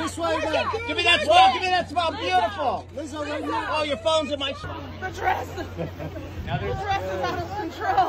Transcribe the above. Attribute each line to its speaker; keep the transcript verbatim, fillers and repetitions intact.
Speaker 1: this way, man.
Speaker 2: Give me that smile. Give me that smile. Beautiful.
Speaker 1: Lizzo, right here.
Speaker 2: Oh, your phone's in my.
Speaker 3: The dress. The dress is out of control.